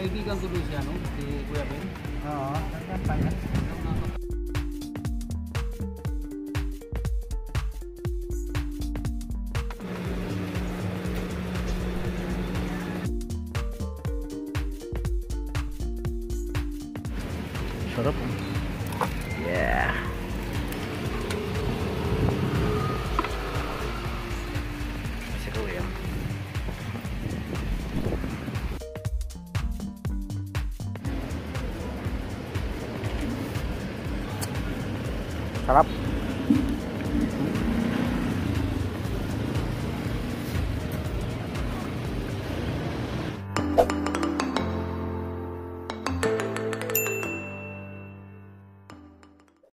kaibigan ko doon siya, no? Si Kuya Ben. Oo, saan pa yan? Sarap. Yeah. Si Kuya. Sarap.